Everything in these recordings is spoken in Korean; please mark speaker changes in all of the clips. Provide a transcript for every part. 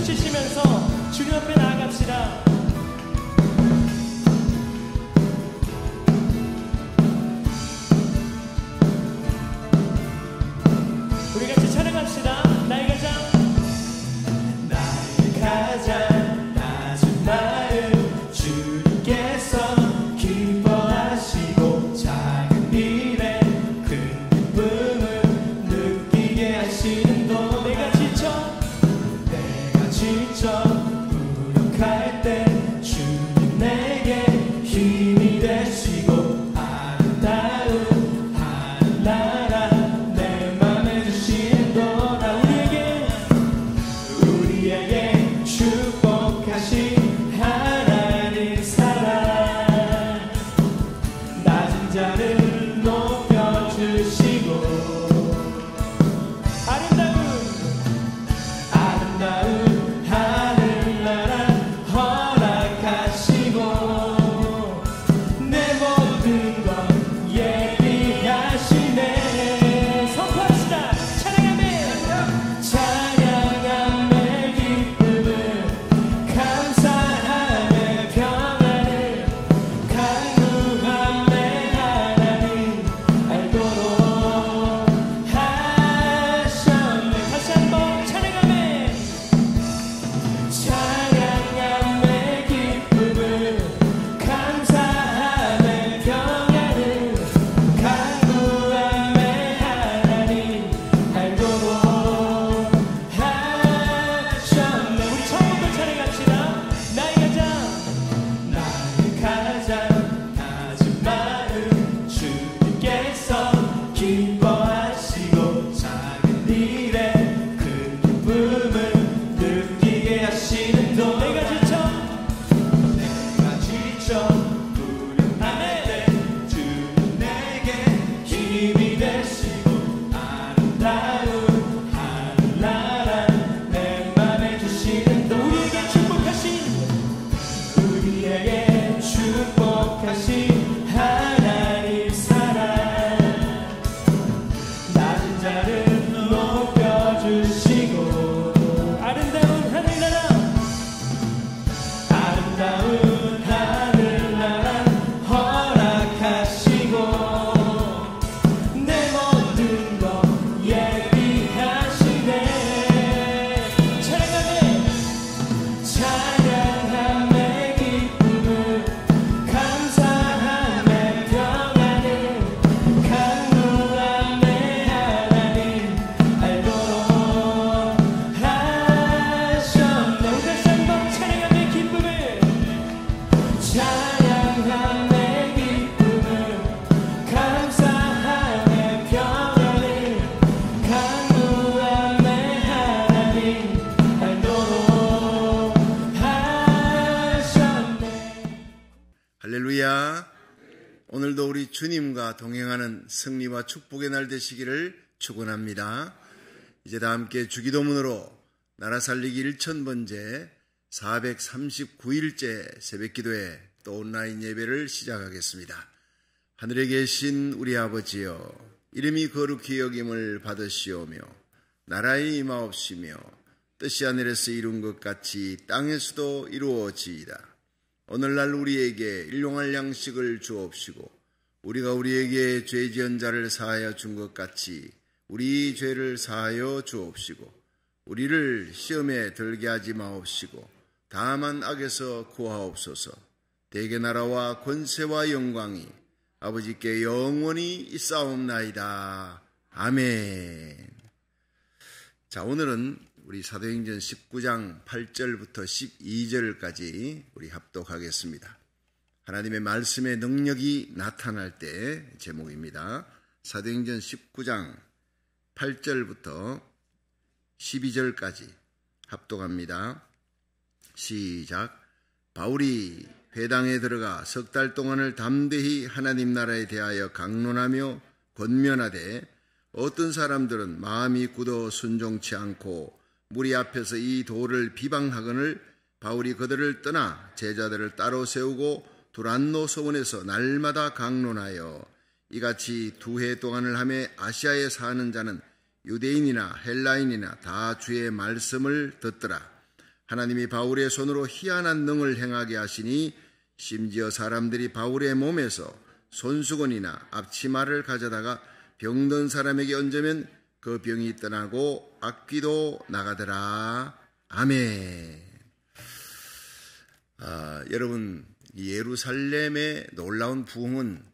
Speaker 1: 박수 치시면서 주님 앞에 나아갑시다. 우리 같이 찬양합시다. 나의 가장 낮은 마음 주님께서 기뻐하시고 작은 일에 큰 기쁨을 느끼게 하시는도 내가 지쳐 무력할 때 주님 내게 힘이 되시고 아름다운 하늘나라 내 맘에 주시는도다. 우리에게 축복하신 하나님 사랑 낮은 자를 높여주시고 아름다운 하늘나라 허락하시고 내 모든 것 예비하시네. 선포합시다. 찬양함의 기쁨을 감사함의 평안을 강구함의 하나님 알도록 하셨네. 다시 한번 찬양함의 기쁨을 감사함의 평안을 강구함의 하나님 알도록 하셨네. 우리 처음부터 찬양합시다. 나의 가장 낮은 마음 주님께서 기뻐하시고 작은 일에 큰 기쁨을 느끼게 하시는도 내가 지쳐 무력할 때 주님 내게 힘이 되시고 아름다운 하늘나라 내 맘에 주시는도 우리에게 축복하신 하나님 사랑 낮은 자를 높여주시고 아름다운 하늘나라 허락하시고 내 모든 것 예비하시네. 찬양함의 기쁨을 감사함의 평안을 강구함의 하나님 알도록 하셨네. 우리 다시 한번 찬양함의 기쁨을 감사함의 평안을 강구함의 하나님 알도록 하셨네.
Speaker 2: 할렐루야. 오늘도 우리 주님과 동행하는 승리와 축복의 날 되시기를 축원합니다. 이제 다 함께 주기도문으로 나라 살리기 1000번째 439일째 새벽기도회 또 온라인 예배를 시작하겠습니다. 하늘에 계신 우리 아버지여, 이름이 거룩히 여김을 받으시오며 나라의 임하옵시며 뜻이 하늘에서 이룬 것 같이 땅에서도 이루어지이다. 오늘날 우리에게 일용할 양식을 주옵시고 우리가 우리에게 죄 지은 자를 사하여 준 것 같이 우리 죄를 사하여 주옵시고 우리를 시험에 들게 하지 마옵시고 다만 악에서 구하옵소서. 대개 나라와 권세와 영광이 아버지께 영원히 있사옵나이다. 아멘. 자, 오늘은 우리 사도행전 19장 8절부터 12절까지 우리 합독하겠습니다. 하나님의 말씀의 능력이 나타날 때 제목입니다. 사도행전 19장 8절부터 12절까지 합독합니다. 시작. 바울이 회당에 들어가 석 달 동안을 담대히 하나님 나라에 대하여 강론하며 권면하되 어떤 사람들은 마음이 굳어 순종치 않고 무리 앞에서 이 도를 비방하거늘 바울이 그들을 떠나 제자들을 따로 세우고 두란노 서원에서 날마다 강론하여 이같이 2해 동안을 하며 아시아에 사는 자는 유대인이나 헬라인이나 다 주의 말씀을 듣더라. 하나님이 바울의 손으로 희한한 능을 행하게 하시니 심지어 사람들이 바울의 몸에서 손수건이나 앞치마를 가져다가 병든 사람에게 얹으면 그 병이 떠나고 악귀도 나가더라. 아멘. 여러분, 예루살렘의 놀라운 부흥은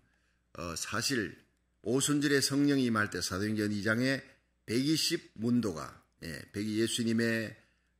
Speaker 2: 사실 오순절에 성령이 임할 때 사도행전 2장에 120문도가 예수님의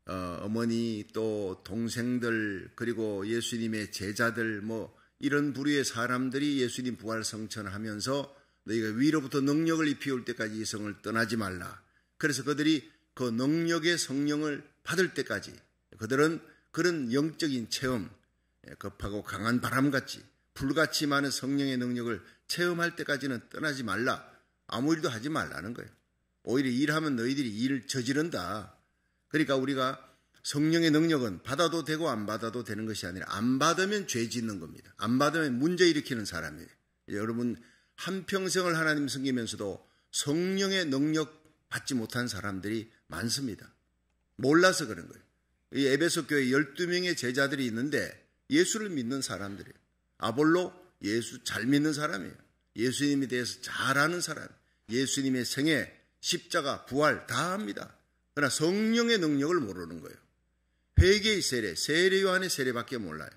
Speaker 2: 어머니 또 동생들 그리고 예수님의 제자들 이런 부류의 사람들이 예수님 부활 성천하면서 너희가 위로부터 능력을 입히올 때까지 이 성을 떠나지 말라. 그래서 그들이 그 능력의 성령을 받을 때까지 그들은 그런 영적인 체험, 급하고 강한 바람같이 불같이 많은 성령의 능력을 체험할 때까지는 떠나지 말라. 아무 일도 하지 말라는 거예요. 오히려 일하면 너희들이 일을 저지른다. 그러니까 우리가 성령의 능력은 받아도 되고 안 받아도 되는 것이 아니라 안 받으면 죄 짓는 겁니다. 안 받으면 문제 일으키는 사람이에요. 여러분 한평생을 하나님 섬기면서도 성령의 능력 받지 못한 사람들이 많습니다. 몰라서 그런 거예요. 이 에베소 교회 12명의 제자들이 있는데 예수를 믿는 사람들이에요. 아볼로 예수 잘 믿는 사람이에요. 예수님에 대해서 잘 아는 사람, 예수님의 생애, 십자가, 부활 다 합니다. 그러나 성령의 능력을 모르는 거예요. 회개의 세례, 세례 요한의 세례밖에 몰라요.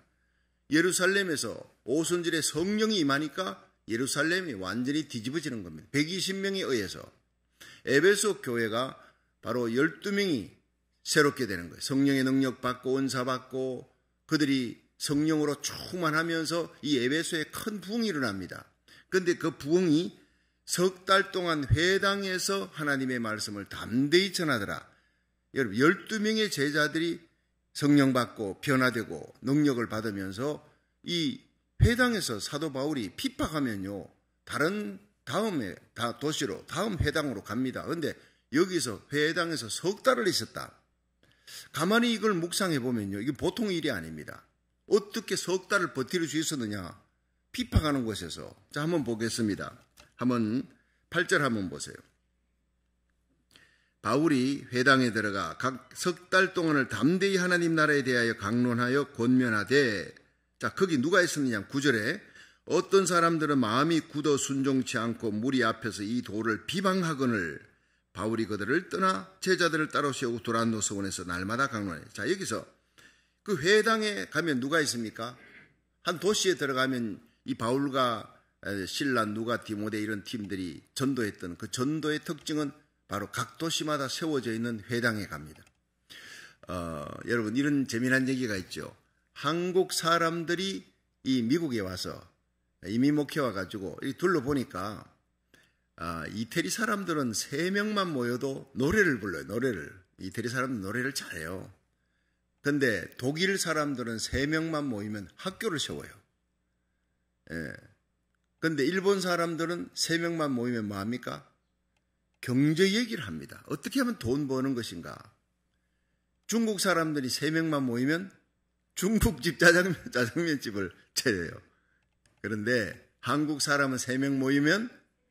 Speaker 2: 예루살렘에서 오순절에 성령이 임하니까 예루살렘이 완전히 뒤집어지는 겁니다. 120명에 의해서 에베소 교회가 바로 12명이 새롭게 되는 거예요. 성령의 능력 받고 은사 받고 그들이 성령으로 충만하면서 이 에베소에 큰 부흥이 일어납니다. 그런데 그 부흥이 석 달 동안 회당에서 하나님의 말씀을 담대히 전하더라. 여러분 12명의 제자들이 성령 받고 변화되고 능력을 받으면서 이 회당에서 사도 바울이 핍박하면요 다른 다음에 도시로 다음 회당으로 갑니다. 그런데 여기서 회당에서 석 달을 있었다. 가만히 이걸 묵상해 보면요 이게 보통 일이 아닙니다. 어떻게 석 달을 버틸 수 있었느냐? 핍박하는 곳에서. 자, 한번 보겠습니다. 한번 8절 한번 보세요. 바울이 회당에 들어가 각 석 달 동안을 담대히 하나님 나라에 대하여 강론하여 권면하되, 자, 거기 누가 있었느냐? 9절에 어떤 사람들은 마음이 굳어 순종치 않고 무리 앞에서 이 도를 비방하거늘 바울이 그들을 떠나 제자들을 따로 세우고 도란노 서원에서 날마다 강론해. 자, 여기서 그 회당에 가면 누가 있습니까? 한 도시에 들어가면 이 바울과 실라, 누가, 디모데 이런 팀들이 전도했던 그 전도의 특징은 바로 각 도시마다 세워져 있는 회당에 갑니다. 여러분 이런 재미난 얘기가 있죠. 한국 사람들이 이 미국에 와서 이민 목회 와가지고 둘러보니까 이태리 사람들은 3명만 모여도 노래를 불러요. 노래를. 이태리 사람들은 노래를 잘해요. 근데 독일 사람들은 3명만 모이면 학교를 세워요. 예. 근데 일본 사람들은 3명만 모이면 뭐합니까? 경제 얘기를 합니다. 어떻게 하면 돈 버는 것인가? 중국 사람들이 3명만 모이면 중국집 짜장면집을 차려요. 그런데 한국 사람은 3명 모이면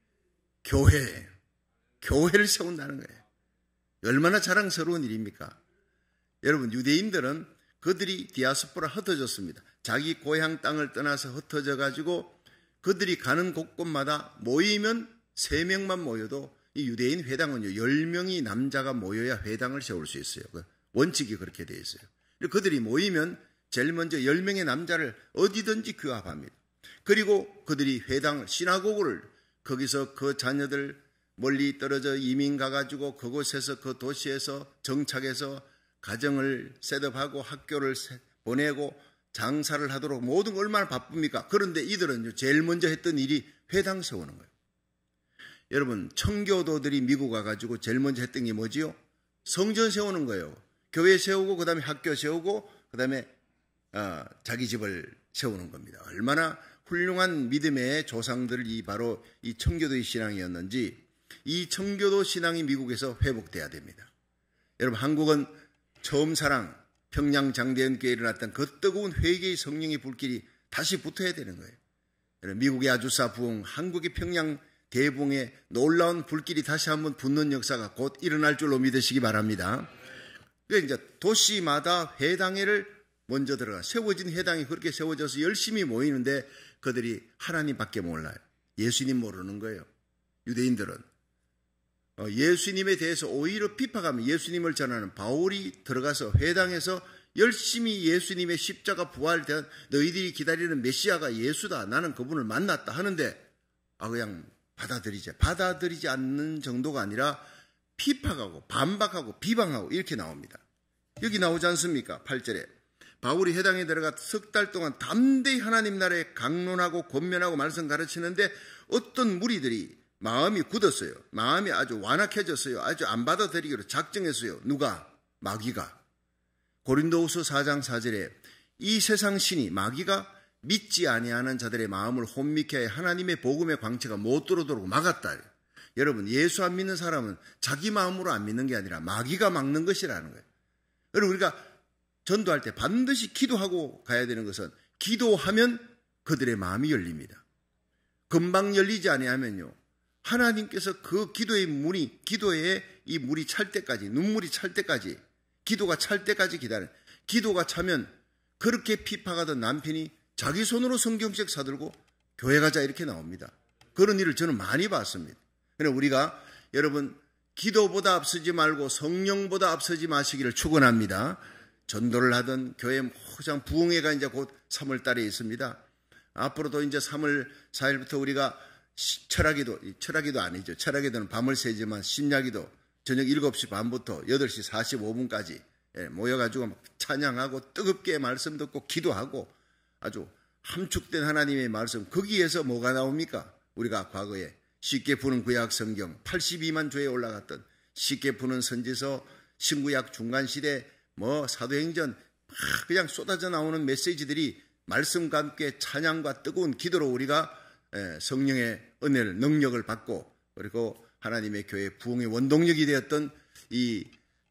Speaker 2: 교회를 세운다는 거예요. 얼마나 자랑스러운 일입니까? 여러분 유대인들은 그들이 디아스포라 흩어졌습니다. 자기 고향 땅을 떠나서 흩어져 가지고 그들이 가는 곳곳마다 모이면 3명만 모여도 이 유대인 회당은요 10명이 남자가 모여야 회당을 세울 수 있어요. 원칙이 그렇게 되어 있어요. 그들이 모이면 제일 먼저 10명의 남자를 어디든지 규합합니다. 그리고 그들이 회당을 시나고그를 거기서 그 자녀들 멀리 떨어져 이민 가가지고 그곳에서 그 도시에서 정착해서 가정을 셋업하고 학교를 보내고 장사를 하도록 모든 걸 얼마나 바쁩니까? 그런데 이들은 제일 먼저 했던 일이 회당 세우는 거예요. 여러분 청교도들이 미국 와가지고 제일 먼저 했던 게 뭐지요? 성전 세우는 거예요. 교회 세우고 그 다음에 학교 세우고 그 다음에 자기 집을 세우는 겁니다. 얼마나 훌륭한 믿음의 조상들이 바로 이 청교도의 신앙이었는지 이 청교도 신앙이 미국에서 회복돼야 됩니다. 여러분 한국은 처음 사랑 평양 장대연교회에 일어났던 그 뜨거운 회개의 성령의 불길이 다시 붙어야 되는 거예요. 미국의 아주사 부흥, 한국의 평양 대붕의 놀라운 불길이 다시 한번 붙는 역사가 곧 일어날 줄로 믿으시기 바랍니다. 그러니까 이제 도시마다 회당회를 먼저 들어가. 세워진 회당이 그렇게 세워져서 열심히 모이는데 그들이 하나님밖에 몰라요. 예수님 모르는 거예요. 유대인들은. 예수님에 대해서 오히려 비판하면 예수님을 전하는 바울이 들어가서 회당에서 열심히 예수님의 십자가 부활된 너희들이 기다리는 메시아가 예수다. 나는 그분을 만났다 하는데 그냥 받아들이지 않는 정도가 아니라 피파하고 반박하고 비방하고 이렇게 나옵니다. 여기 나오지 않습니까? 8절에 바울이 회당에 들어가 석 달 동안 담대히 하나님 나라에 강론하고 권면하고 말씀 가르치는데 어떤 무리들이 마음이 굳었어요. 마음이 아주 완악해졌어요. 아주 안 받아들이기로 작정했어요. 누가? 마귀가. 고린도후서 4장 4절에 이 세상 신이 마귀가 믿지 아니하는 자들의 마음을 혼미케 하여 하나님의 복음의 광채가 못 들어오도록 막았다. 여러분, 예수 안 믿는 사람은 자기 마음으로 안 믿는 게 아니라 마귀가 막는 것이라는 거예요. 여러분, 우리가 전도할 때 반드시 기도하고 가야 되는 것은 기도하면 그들의 마음이 열립니다. 금방 열리지 아니하면요, 하나님께서 그 기도의 이 물이 찰 때까지, 눈물이 찰 때까지, 기도가 찰 때까지 기다려. 기도가 차면 그렇게 피파가던 남편이 자기 손으로 성경책 사들고 교회 가자 이렇게 나옵니다. 그런 일을 저는 많이 봤습니다. 그래서 우리가 여러분 기도보다 앞서지 말고 성령보다 앞서지 마시기를 축원합니다. 전도를 하던 교회 모장 부흥회가 이제 곧 3월 달에 있습니다. 앞으로도 이제 3월 4일부터 우리가 철학기도 아니죠. 철학기도는 밤을 새지만 심야기도 저녁 7시 반부터 8시 45분까지 모여가지고 찬양하고 뜨겁게 말씀 듣고 기도하고 아주 함축된 하나님의 말씀, 거기에서 뭐가 나옵니까? 우리가 과거에 쉽게 푸는 구약 성경 82만 조에 올라갔던 쉽게 푸는 선지서, 신구약 중간시대, 사도행전 그냥 쏟아져 나오는 메시지들이 말씀과 함께 찬양과 뜨거운 기도로 우리가 성령의 은혜를, 능력을 받고 그리고 하나님의 교회 부흥의 원동력이 되었던 이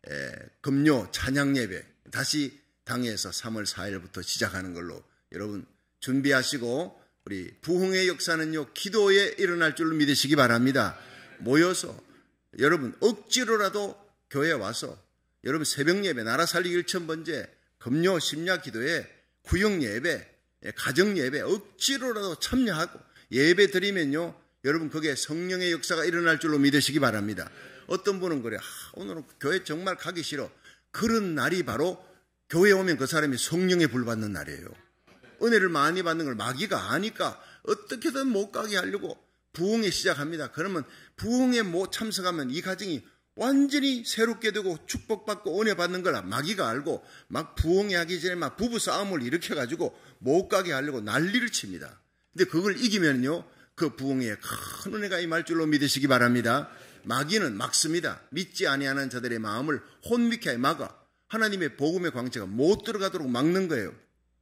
Speaker 2: 금요 찬양 예배 다시 당에서 3월 4일부터 시작하는 걸로 여러분 준비하시고 우리 부흥의 역사는요 기도에 일어날 줄로 믿으시기 바랍니다. 모여서 여러분 억지로라도 교회에 와서 여러분 새벽 예배, 나라 살리기 1000번째, 금요 심야 기도에 구역 예배, 가정 예배 억지로라도 참여하고 예배 드리면요 여러분 그게 성령의 역사가 일어날 줄로 믿으시기 바랍니다. 어떤 분은 그래, 오늘은 교회 정말 가기 싫어. 그런 날이 바로 교회에 오면 그 사람이 성령에 불 받는 날이에요. 은혜를 많이 받는 걸 마귀가 아니까 어떻게든 못 가게 하려고 부흥에 시작합니다. 그러면 부흥에 못 참석하면 이 가정이 완전히 새롭게 되고 축복받고 은혜 받는 걸 마귀가 알고 막 부흥회 하기 전에 막 부부싸움을 일으켜가지고 못 가게 하려고 난리를 칩니다. 근데 그걸 이기면요 그 부흥회에 큰 은혜가 임할 줄로 믿으시기 바랍니다. 마귀는 막습니다. 믿지 아니하는 자들의 마음을 혼미케 막아 하나님의 복음의 광채가 못 들어가도록 막는 거예요.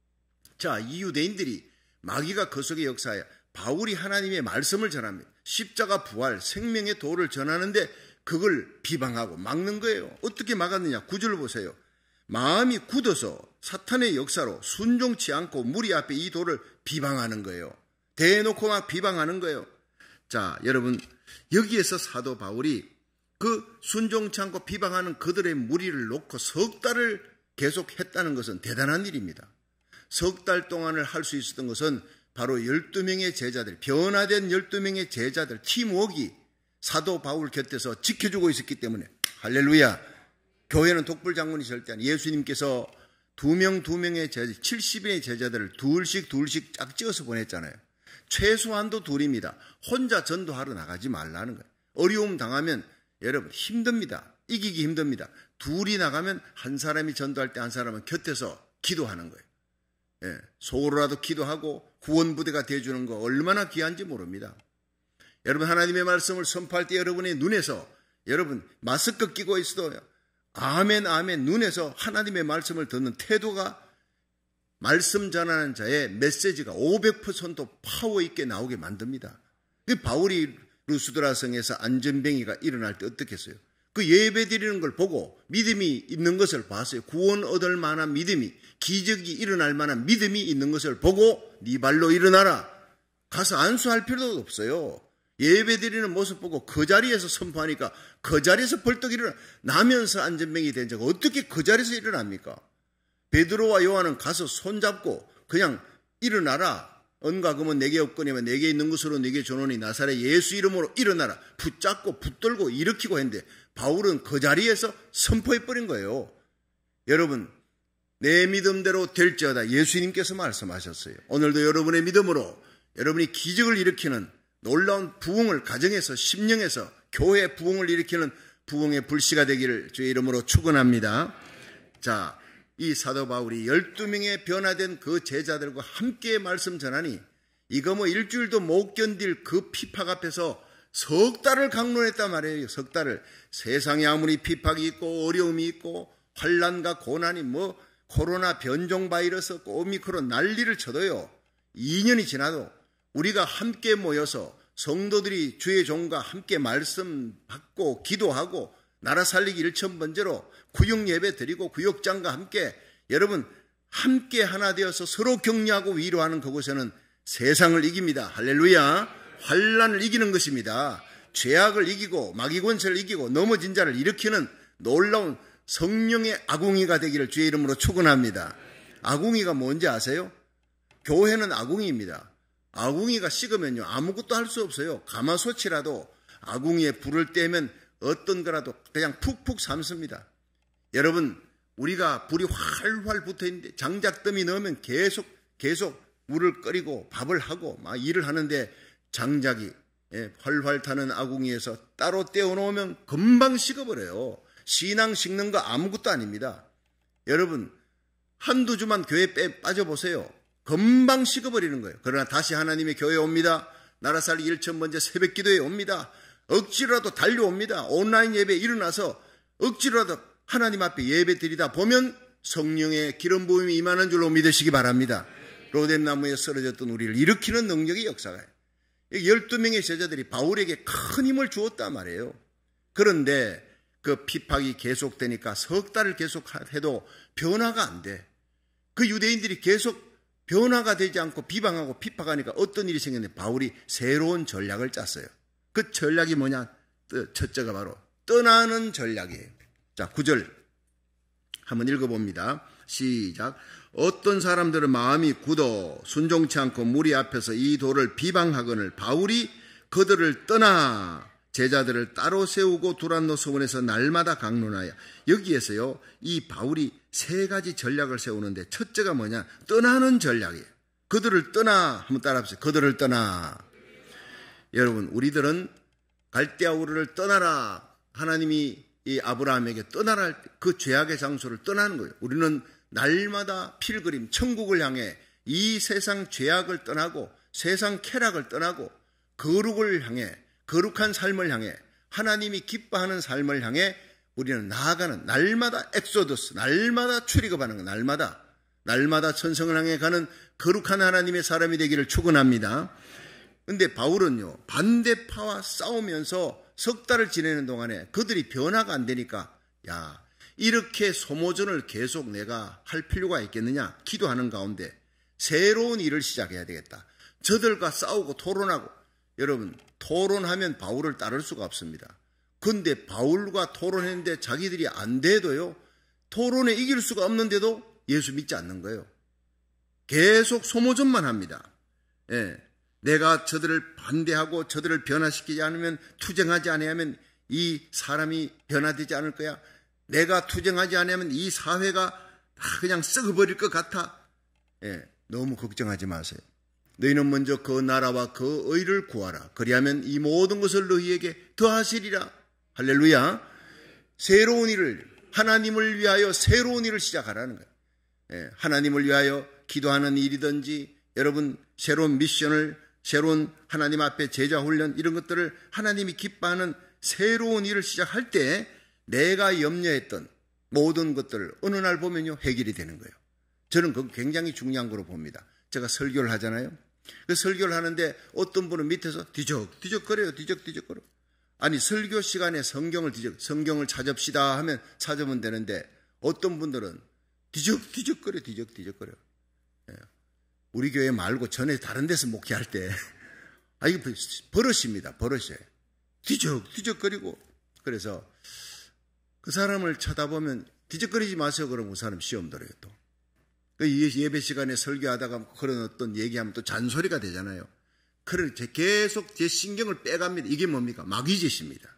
Speaker 2: 자, 이 유대인들이 마귀가 그 속의 역사에 바울이 하나님의 말씀을 전합니다. 십자가 부활, 생명의 도를 전하는데 그걸 비방하고 막는 거예요. 어떻게 막았느냐? 9절 보세요. 마음이 굳어서 사탄의 역사로 순종치 않고 무리 앞에 이 도를 비방하는 거예요. 대놓고 막 비방하는 거예요. 자, 여러분 여기에서 사도 바울이 그 순종치 않고 비방하는 그들의 무리를 놓고 석 달을 계속 했다는 것은 대단한 일입니다. 석 달 동안을 할 수 있었던 것은 바로 12명의 제자들, 변화된 12명의 제자들, 팀워크가 사도 바울 곁에서 지켜주고 있었기 때문에 할렐루야. 교회는 독불 장군이 절대 아니에요. 예수님께서 2명의 제자, 70인의 제자들을 둘씩 짝지어서 보냈잖아요. 최소한도 둘입니다. 혼자 전도하러 나가지 말라는 거예요. 어려움 당하면 여러분 힘듭니다. 이기기 힘듭니다. 둘이 나가면 한 사람이 전도할 때 한 사람은 곁에서 기도하는 거예요. 속으로라도 기도하고 구원부대가 되어주는 거 얼마나 귀한지 모릅니다. 여러분 하나님의 말씀을 선포할 때 여러분의 눈에서 여러분 마스크 끼고 있어도 아멘 눈에서 하나님의 말씀을 듣는 태도가 말씀 전하는 자의 메시지가 500% 파워 있게 나오게 만듭니다. 바울이 루스드라 성에서 안전뱅이가 일어날 때 어떻게 했어요? 그 예배 드리는 걸 보고 믿음이 있는 것을 봤어요. 구원 얻을 만한 믿음이, 기적이 일어날 만한 믿음이 있는 것을 보고 네 발로 일어나라. 가서 안수할 필요도 없어요. 예배드리는 모습 보고 그 자리에서 선포하니까 그 자리에서 벌떡 일어나면서 안전병이 된 자가 어떻게 그 자리에서 일어납니까? 베드로와 요한은 가서 손잡고 그냥 일어나라. 은과 금은 내게 없거니와 내게 있는 것으로 내게 주노니 나사렛 예수 이름으로 일어나라. 붙잡고 붙들고 일으키고 했는데 바울은 그 자리에서 선포해버린 거예요. 여러분, 내 믿음대로 될지어다 예수님께서 말씀하셨어요. 오늘도 여러분의 믿음으로 여러분이 기적을 일으키는 놀라운 부흥을 가정에서 심령에서 교회 부흥을 일으키는 부흥의 불씨가 되기를 주의 이름으로 축원합니다. 자, 이 사도 바울이 12명의 변화된 그 제자들과 함께 말씀 전하니 이거 뭐 일주일도 못 견딜 그 핍박 앞에서 석 달을 강론했단 말이에요. 석 달을. 세상에 아무리 핍박이 있고 어려움이 있고 환난과 고난이 뭐 코로나 변종 바이러스 오미크론 난리를 쳐도요. 2년이 지나도 우리가 함께 모여서 성도들이 주의 종과 함께 말씀 받고 기도하고 나라 살리기 일천번제로 구역 예배 드리고 구역장과 함께 여러분 함께 하나 되어서 서로 격려하고 위로하는 그곳에는 세상을 이깁니다. 할렐루야. 환난을 이기는 것입니다. 죄악을 이기고 마귀 권세를 이기고 넘어진 자를 일으키는 놀라운 성령의 아궁이가 되기를 주의 이름으로 축원합니다. 아궁이가 뭔지 아세요? 교회는 아궁이입니다. 아궁이가 식으면요 아무것도 할 수 없어요. 가마솥이라도 아궁이에 불을 떼면 어떤 거라도 그냥 푹푹 삶습니다. 여러분, 우리가 불이 활활 붙어있는데 장작더미 넣으면 계속 물을 끓이고 밥을 하고 막 일을 하는데 장작이 활활 타는 아궁이에서 따로 떼어놓으면 금방 식어버려요. 신앙 식는 거 아무것도 아닙니다. 여러분, 한두 주만 교회 빠져보세요. 금방 식어버리는 거예요. 그러나 다시 하나님의 교회에 옵니다. 나라 살리 일천번제 새벽 기도에 옵니다. 억지로라도 달려옵니다. 온라인 예배에 일어나서 억지로라도 하나님 앞에 예배 드리다 보면 성령의 기름 부음이 임하는 줄로 믿으시기 바랍니다. 로뎀나무에 쓰러졌던 우리를 일으키는 능력이 역사가요. 12명의 제자들이 바울에게 큰 힘을 주었단 말이에요. 그런데 그 핍박이 계속되니까 석 달을 계속해도 변화가 안 돼. 그 유대인들이 계속 변화가 되지 않고 비방하고 핍박하니까 어떤 일이 생겼는데 바울이 새로운 전략을 짰어요. 그 전략이 뭐냐? 첫째가 바로 떠나는 전략이에요. 자, 9절 한번 읽어봅니다. 시작. 어떤 사람들은 마음이 굳어 순종치 않고 무리 앞에서 이 도를 비방하거늘 바울이 그들을 떠나 제자들을 따로 세우고 두란노 서원에서 날마다 강론하여. 여기에서요 이 바울이 세 가지 전략을 세우는데 첫째가 뭐냐? 떠나는 전략이에요. 그들을 떠나. 한번 따라합시다. 그들을 떠나. 여러분, 우리들은 갈대아 우르를 떠나라. 하나님이 이 아브라함에게 떠나라 할 때 그 죄악의 장소를 떠나는 거예요. 우리는 날마다 필그림 천국을 향해 이 세상 죄악을 떠나고 세상 쾌락을 떠나고 거룩을 향해 거룩한 삶을 향해 하나님이 기뻐하는 삶을 향해 우리는 나아가는 날마다 엑소더스, 날마다 출애굽하는 거, 날마다 천성을 향해 가는 거룩한 하나님의 사람이 되기를 축원합니다. 근데 바울은요 반대파와 싸우면서 석 달을 지내는 동안에 그들이 변화가 안 되니까 야, 이렇게 소모전을 계속 내가 할 필요가 있겠느냐 기도하는 가운데 새로운 일을 시작해야 되겠다. 저들과 싸우고 토론하고. 여러분, 토론하면 바울을 따를 수가 없습니다. 근데 바울과 토론했는데 자기들이 안 돼도요 토론에 이길 수가 없는데도 예수 믿지 않는 거예요. 계속 소모전만 합니다. 내가 저들을 반대하고 저들을 변화시키지 않으면, 투쟁하지 않으면 이 사람이 변화되지 않을 거야. 내가 투쟁하지 않으면 이 사회가 다 그냥 썩어버릴 것 같아. 너무 걱정하지 마세요. 너희는 먼저 그 나라와 그 의를 구하라. 그리하면 이 모든 것을 너희에게 더하시리라. 할렐루야. 새로운 일을, 하나님을 위하여 새로운 일을 시작하라는 거예요. 하나님을 위하여 기도하는 일이든지, 여러분 새로운 미션을, 새로운 하나님 앞에 제자 훈련, 이런 것들을 하나님이 기뻐하는 새로운 일을 시작할 때 내가 염려했던 모든 것들을 어느 날 보면요 해결이 되는 거예요. 저는 그거 굉장히 중요한 거로 봅니다. 제가 설교를 하잖아요. 그 설교를 하는데 어떤 분은 밑에서 뒤적거려요. 뒤적거려. 아니, 설교 시간에 성경을 찾읍시다 하면 찾으면 되는데 어떤 분들은 뒤적거려. 우리 교회 말고 전에 다른 데서 목회할 때 이게 버릇입니다. 버릇이에요. 뒤적뒤적거리고. 그래서 그 사람을 쳐다보면 뒤적거리지 마세요. 그러면 그 사람 시험 들어요 또. 예배 시간에 설교하다가 그런 어떤 얘기하면 또 잔소리가 되잖아요. 그러니까 계속 제 신경을 빼갑니다. 이게 뭡니까? 마귀짓입니다.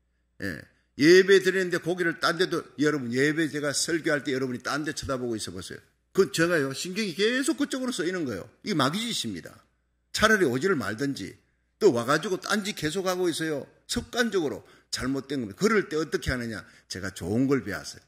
Speaker 2: 예배 드리는데 고개를 딴 데도, 여러분 예배 제가 설교할 때 여러분이 딴 데 쳐다보고 있어 보세요. 제가요 신경이 계속 그쪽으로 쓰이는 거예요. 이게 마귀짓입니다. 차라리 오지를 말든지 또 와가지고 딴짓 계속하고 있어요. 습관적으로 잘못된 겁니다. 그럴 때 어떻게 하느냐? 제가 좋은 걸 배웠어요.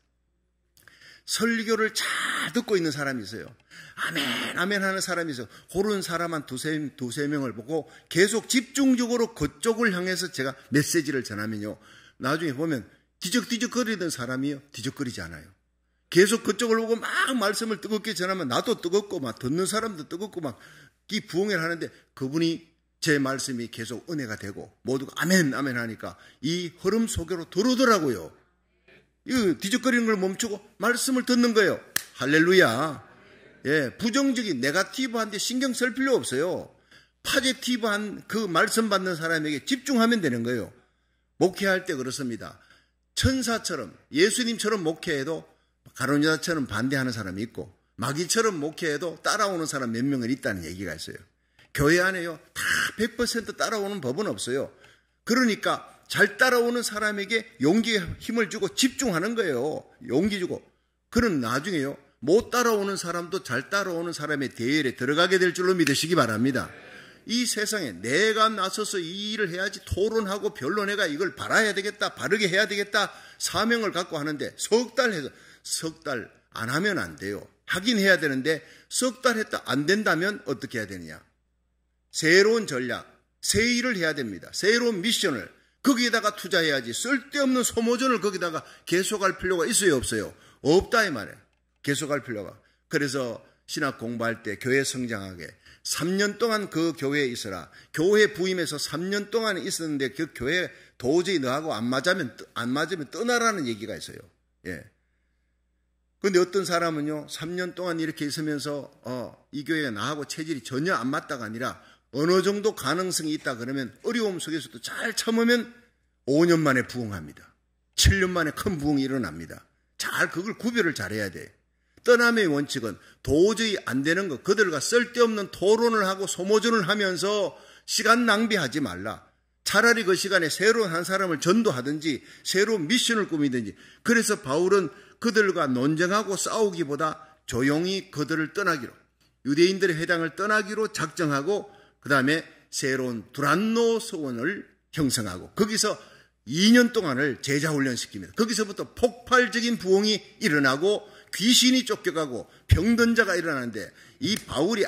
Speaker 2: 설교를 잘 듣고 있는 사람이 있어요. 아멘 아멘 하는 사람이 있어요. 그런 사람 한 두세 명을 보고 계속 집중적으로 그쪽을 향해서 제가 메시지를 전하면요, 나중에 보면 뒤적뒤적거리던 사람이요 뒤적거리지 않아요. 계속 그쪽을 보고 막 말씀을 뜨겁게 전하면 나도 뜨겁고 막 듣는 사람도 뜨겁고 막 이 부흥회를 하는데 그분이 제 말씀이 계속 은혜가 되고 모두가 아멘 아멘 하니까 이 흐름 속으로 들어오더라고요. 이 뒤적거리는 걸 멈추고 말씀을 듣는 거예요. 할렐루야. 부정적인 네거티브한테 신경 쓸 필요 없어요. 파지티브한 그 말씀 받는 사람에게 집중하면 되는 거예요. 목회할 때 그렇습니다. 천사처럼 예수님처럼 목회해도 가룟유다처럼 반대하는 사람이 있고 마귀처럼 목회해도 따라오는 사람 몇 명은 있다는 얘기가 있어요. 교회 안에요 다 100% 따라오는 법은 없어요. 그러니까 잘 따라오는 사람에게 용기에 힘을 주고 집중하는 거예요. 용기 주고. 그런 나중에요 못 따라오는 사람도 잘 따라오는 사람의 대열에 들어가게 될 줄로 믿으시기 바랍니다. 이 세상에 내가 나서서 이 일을 해야지 토론하고 변론해가 이걸 바라야 되겠다, 바르게 해야 되겠다 사명을 갖고 하는데 석 달 해서 석 달 안 하면 안 돼요. 하긴 해야 되는데 석 달 했다 안 된다면 어떻게 해야 되느냐? 새로운 전략, 새 일을 해야 됩니다. 새로운 미션을 거기에다가 투자해야지. 쓸데없는 소모전을 거기다가 계속할 필요가 있어요, 없어요? 없다 이 말이에요. 계속할 필요가. 그래서 신학 공부할 때 교회 성장하게 3년 동안 그 교회에 있어라. 교회 부임해서 3년 동안 있었는데 그 교회 도저히 너하고 안 맞으면 떠나라는 얘기가 있어요. 근데 어떤 사람은요 3년 동안 이렇게 있으면서 이 교회가 나하고 체질이 전혀 안 맞다가 아니라 어느 정도 가능성이 있다 그러면 어려움 속에서도 잘 참으면 5년 만에 부흥합니다. 7년 만에 큰 부흥이 일어납니다. 잘 그걸 구별을 잘해야 돼. 떠남의 원칙은 도저히 안 되는 것, 그들과 쓸데없는 토론을 하고 소모전을 하면서 시간 낭비하지 말라. 차라리 그 시간에 새로운 한 사람을 전도하든지 새로운 미션을 꾸미든지. 그래서 바울은 그들과 논쟁하고 싸우기보다 조용히 그들을 떠나기로, 유대인들의 회당을 떠나기로 작정하고 그 다음에 새로운 두란노 서원을 형성하고 거기서 2년 동안을 제자 훈련시킵니다. 거기서부터 폭발적인 부흥이 일어나고 귀신이 쫓겨가고 병든 자가 일어나는데 이 바울이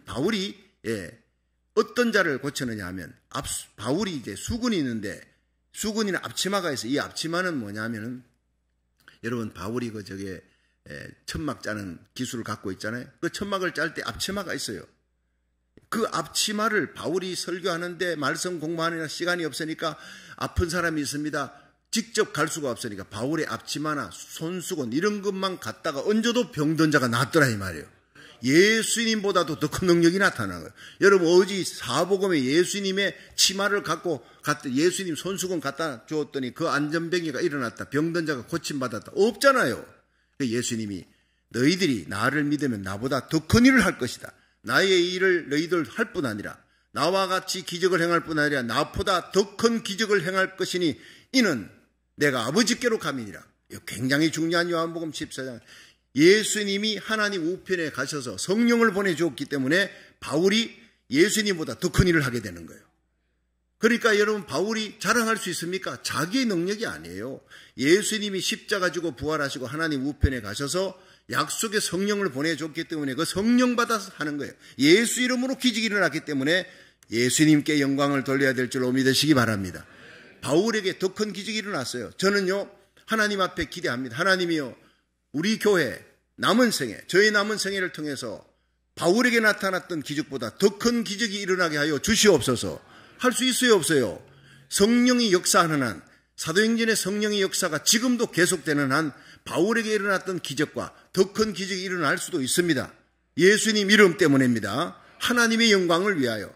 Speaker 2: 어떤 자를 고치느냐 하면 바울이 이제 수군이 있는데 수군이나 앞치마가 있어요. 이 앞치마는 뭐냐면은 여러분 바울이 천막 짜는 기술을 갖고 있잖아요. 그 천막을 짤 때 앞치마가 있어요. 그 앞치마를 바울이 설교하는데 말씀 공부하느라 시간이 없으니까 아픈 사람이 있습니다. 직접 갈 수가 없으니까 바울의 앞치마나 손수건 이런 것만 갖다가 얹어도 병든 자가 낫더라 이 말이에요. 예수님보다도 더 큰 능력이 나타나는 거예요. 여러분 어제 사복음에 예수님의 치마를 갖고 예수님 손수건 갖다 주었더니 그 안전병이가 일어났다. 병든 자가 고침받았다. 없잖아요. 예수님이 너희들이 나를 믿으면 나보다 더 큰 일을 할 것이다. 나의 일을 너희들 할 뿐 아니라 나와 같이 기적을 행할 뿐 아니라 나보다 더 큰 기적을 행할 것이니 이는 내가 아버지께로 가미니라. 굉장히 중요한 요한복음 14장. 예수님이 하나님 우편에 가셔서 성령을 보내주었기 때문에 바울이 예수님보다 더 큰 일을 하게 되는 거예요. 그러니까 여러분 바울이 자랑할 수 있습니까? 자기의 능력이 아니에요. 예수님이 십자가 지고 부활하시고 하나님 우편에 가셔서 약속의 성령을 보내줬기 때문에 그 성령 받아서 하는 거예요. 예수 이름으로 기적이 일어났기 때문에 예수님께 영광을 돌려야 될 줄로 믿으시기 바랍니다. 바울에게 더 큰 기적이 일어났어요. 저는요 하나님 앞에 기대합니다. 하나님이요 우리 교회 남은 생애, 저의 남은 생애를 통해서 바울에게 나타났던 기적보다 더 큰 기적이 일어나게 하여 주시옵소서. 할 수 있어요 없어요? 성령이 역사하는 한, 사도행전의 성령의 역사가 지금도 계속되는 한 바울에게 일어났던 기적과 더 큰 기적이 일어날 수도 있습니다. 예수님 이름 때문입니다. 하나님의 영광을 위하여.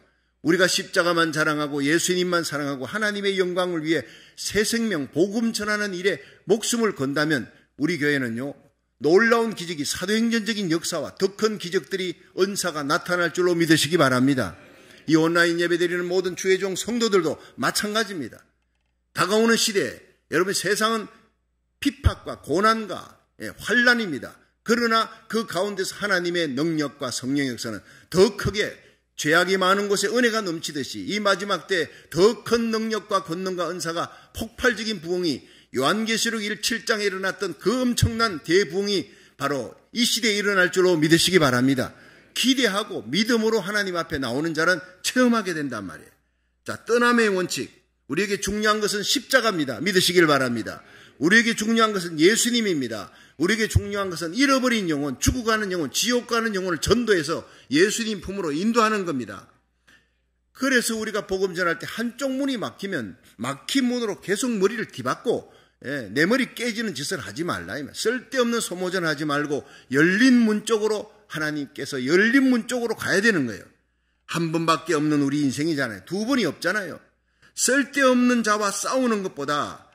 Speaker 2: 우리가 십자가만 자랑하고 예수님만 사랑하고 하나님의 영광을 위해 새 생명, 복음 전하는 일에 목숨을 건다면 우리 교회는요, 놀라운 기적이, 사도행전적인 역사와 더 큰 기적들이, 은사가 나타날 줄로 믿으시기 바랍니다. 이 온라인 예배드리는 모든 주의 종 성도들도 마찬가지입니다. 다가오는 시대에 여러분, 세상은 핍박과 고난과 환난입니다. 그러나 그 가운데서 하나님의 능력과 성령의 역사는 더 크게, 죄악이 많은 곳에 은혜가 넘치듯이 이 마지막 때 더 큰 능력과 권능과 은사가, 폭발적인 부흥이, 요한계시록 7장에 일어났던 그 엄청난 대부흥이 바로 이 시대에 일어날 줄로 믿으시기 바랍니다. 기대하고 믿음으로 하나님 앞에 나오는 자는 체험하게 된단 말이에요. 자, 떠남의 원칙. 우리에게 중요한 것은 십자가입니다. 믿으시길 바랍니다. 우리에게 중요한 것은 예수님입니다. 우리에게 중요한 것은 잃어버린 영혼, 죽어가는 영혼, 지옥 가는 영혼을 전도해서 예수님 품으로 인도하는 겁니다. 그래서 우리가 복음 전할 때 한쪽 문이 막히면 막힌 문으로 계속 머리를 뒤바꿔 내 머리 깨지는 짓을 하지 말라. 쓸데없는 소모전 하지 말고 열린 문 쪽으로, 하나님께서 열린 문 쪽으로 가야 되는 거예요. 한 번밖에 없는 우리 인생이잖아요. 두 번이 없잖아요. 쓸데없는 자와 싸우는 것보다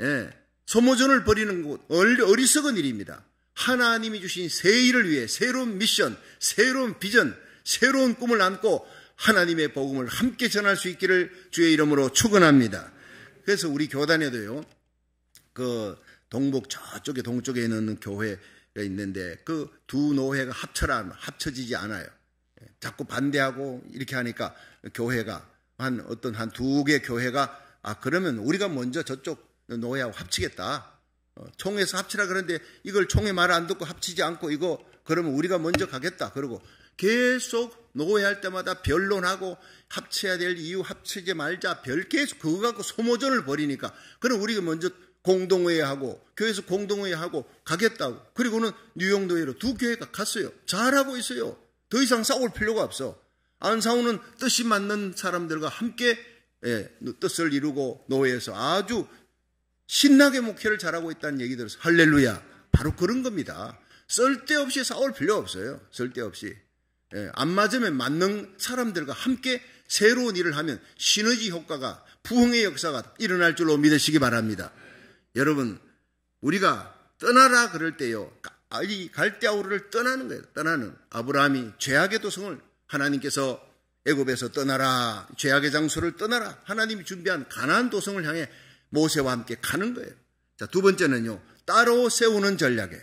Speaker 2: 소모전을 벌이는 것, 어리석은 일입니다. 하나님이 주신 새 일을 위해 새로운 미션, 새로운 비전, 새로운 꿈을 안고 하나님의 복음을 함께 전할 수 있기를 주의 이름으로 축원합니다. 그래서 우리 교단에도요, 그 동북 저쪽에 동쪽에 있는 교회가 있는데 그 두 노회가 합쳐지지 않아요. 자꾸 반대하고 이렇게 하니까 교회가 한 두 개 교회가 그러면 우리가 먼저 저쪽 노회하고 합치겠다. 총회에서 합치라 그러는데 이걸 총회 말 안 듣고 합치지 않고 이거 그러면 우리가 먼저 가겠다. 그러고 계속 노회할 때마다 변론하고 합쳐야 될 이유, 합치지 말자, 계속 그거 갖고 소모전을 벌이니까 그럼 우리가 먼저 공동회의하고 교회에서 공동회의하고 가겠다고. 그리고는 뉴욕노회로 두 교회가 갔어요. 잘하고 있어요. 더 이상 싸울 필요가 없어. 안 싸우는 뜻이 맞는 사람들과 함께 뜻을 이루고 노회에서 아주 신나게 목회를 잘하고 있다는 얘기 들어서 할렐루야. 바로 그런 겁니다. 쓸데없이 싸울 필요 없어요. 쓸데없이. 안 맞으면 맞는 사람들과 함께 새로운 일을 하면 시너지 효과가, 부흥의 역사가 일어날 줄로 믿으시기 바랍니다. 여러분, 우리가 떠나라 그럴 때요, 이 갈대아우르를 떠나는 거예요. 떠나는. 아브라함이 죄악의 도성을 하나님께서 애굽에서 떠나라, 죄악의 장소를 떠나라, 하나님이 준비한 가나안 도성을 향해 모세와 함께 가는 거예요. 자, 두 번째는요, 따로 세우는 전략에.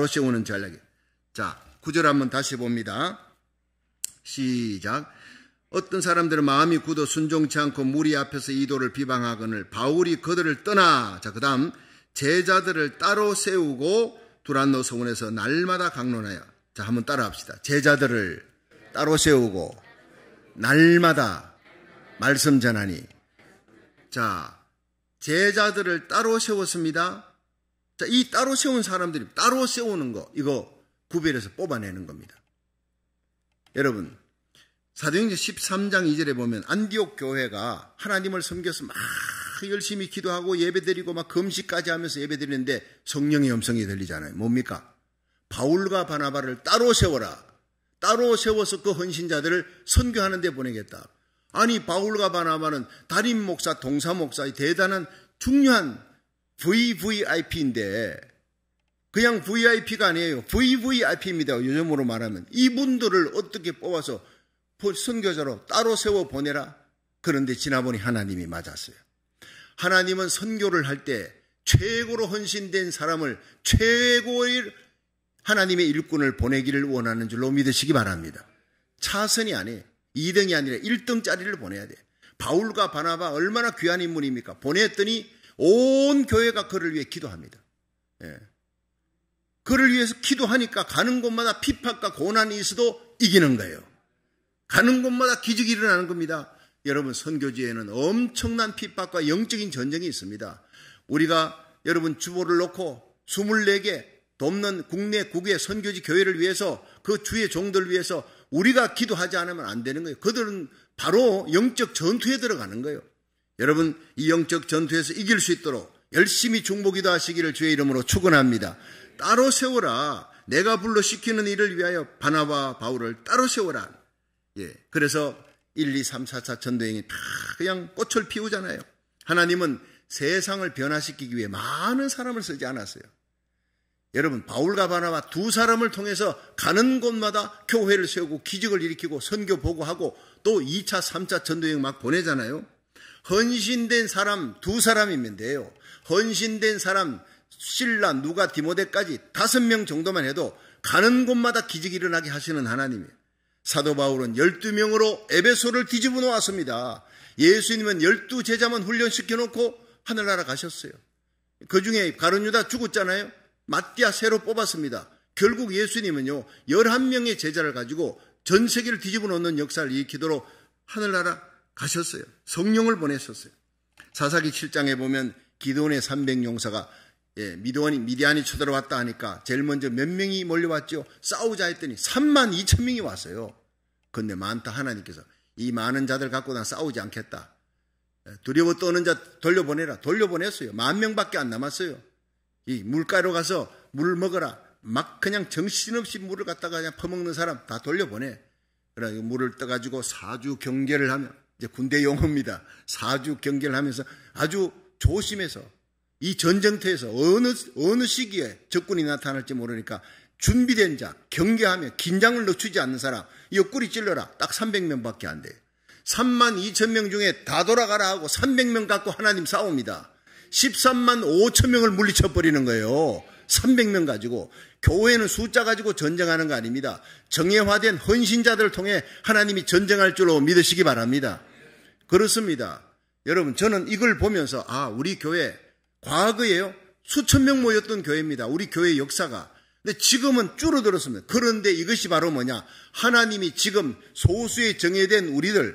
Speaker 2: 자, 9절 한번 다시 봅니다. 시작. 어떤 사람들은 마음이 굳어 순종치 않고 무리 앞에서 이도를 비방하거늘 바울이 그들을 떠나. 자, 그 다음 제자들을 따로 세우고 두란노 성원에서 날마다 강론하여. 자, 한번 따라합시다. 제자들을 따로 세우고 날마다 말씀 전하니. 자, 제자들을 따로 세웠습니다. 자, 이 따로 세운 사람들이 따로 세우는 거, 이거 구별해서 뽑아내는 겁니다. 여러분, 사도행전 13장 2절에 보면 안디옥 교회가 하나님을 섬겨서 막 열심히 기도하고 예배드리고 막 금식까지 하면서 예배드리는데 성령의 음성이 들리잖아요. 뭡니까? 바울과 바나바를 따로 세워라. 따로 세워서 그 헌신자들을 선교하는 데 보내겠다. 아니, 바울과 바나바는 담임 목사, 동사 목사의 대단한 중요한 VVIP인데 그냥 VIP가 아니에요. VVIP입니다. 요즘으로 말하면. 이분들을 어떻게 뽑아서 선교자로 따로 세워 보내라. 그런데 지나보니 하나님이 맞았어요. 하나님은 선교를 할 때 최고로 헌신된 사람을, 최고의 하나님의 일꾼을 보내기를 원하는 줄로 믿으시기 바랍니다. 차선이 아니에요. 2등이 아니라 1등짜리를 보내야 돼요. 바울과 바나바 얼마나 귀한 인물입니까? 보냈더니 온 교회가 그를 위해 기도합니다. 그를 위해서 기도하니까 가는 곳마다 핍박과 고난이 있어도 이기는 거예요. 가는 곳마다 기적이 일어나는 겁니다. 여러분, 선교지에는 엄청난 핍박과 영적인 전쟁이 있습니다. 우리가 여러분 주보를 놓고 24개 돕는 국내 국외 선교지 교회를 위해서, 그 주의 종들을 위해서 우리가 기도하지 않으면 안 되는 거예요. 그들은 바로 영적 전투에 들어가는 거예요. 여러분, 이 영적 전투에서 이길 수 있도록 열심히 중보기도 하시기를 주의 이름으로 축원합니다. 따로 세워라. 내가 불러 시키는 일을 위하여 바나바 바울을 따로 세워라. 그래서 1, 2, 3, 4차 전도행이 다 그냥 꽃을 피우잖아요. 하나님은 세상을 변화시키기 위해 많은 사람을 쓰지 않았어요. 여러분, 바울과 바나바 두 사람을 통해서 가는 곳마다 교회를 세우고 기적을 일으키고 선교 보고하고 또 2차, 3차 전도여행 막 보내잖아요. 헌신된 사람 두 사람이면 돼요. 헌신된 사람 실라, 누가, 디모데까지 5명 정도만 해도 가는 곳마다 기적이 일어나게 하시는 하나님이에요. 사도 바울은 12명으로 에베소를 뒤집어 놓았습니다. 예수님은 12제자만 훈련시켜놓고 하늘나라 가셨어요. 그 중에 가룟유다 죽었잖아요. 마띠아 새로 뽑았습니다. 결국 예수님은요 11명의 제자를 가지고 전 세계를 뒤집어 놓는 역사를 일으키도록 하늘나라 가셨어요. 성령을 보내셨어요. 사사기 7장에 보면 기드온의 300용사가 미디안이 쳐들어왔다 하니까 제일 먼저 몇 명이 몰려왔죠. 싸우자 했더니 32,000명이 왔어요. 그런데 많다 하나님께서 이 많은 자들 갖고 난 싸우지 않겠다. 두려워 떠는 자 돌려보내라. 돌려보냈어요. 10,000명밖에 안 남았어요. 이 물가로 가서 물 먹어라. 막 그냥 정신없이 물을 갖다가 그냥 퍼먹는 사람 다 돌려보내. 그래 물을 떠가지고 사주 경계를 하면 이제 군대 용어입니다. 사주 경계를 하면서 아주 조심해서 이 전쟁터에서 어느 시기에 적군이 나타날지 모르니까 준비된 자, 경계하며 긴장을 늦추지 않는 사람 옆구리 찔러라. 딱 300명밖에 안 돼요. 32,000명 중에 다 돌아가라 하고 300명 갖고 하나님 싸웁니다. 135,000명을 물리쳐버리는 거예요. 300명 가지고. 교회는 숫자 가지고 전쟁하는 거 아닙니다. 정예화된 헌신자들을 통해 하나님이 전쟁할 줄로 믿으시기 바랍니다. 그렇습니다. 여러분, 저는 이걸 보면서 우리 교회 과거에요 수천 명 모였던 교회입니다. 우리 교회 역사가. 근데 지금은 줄어들었습니다. 그런데 이것이 바로 뭐냐? 하나님이 지금 소수의 정예된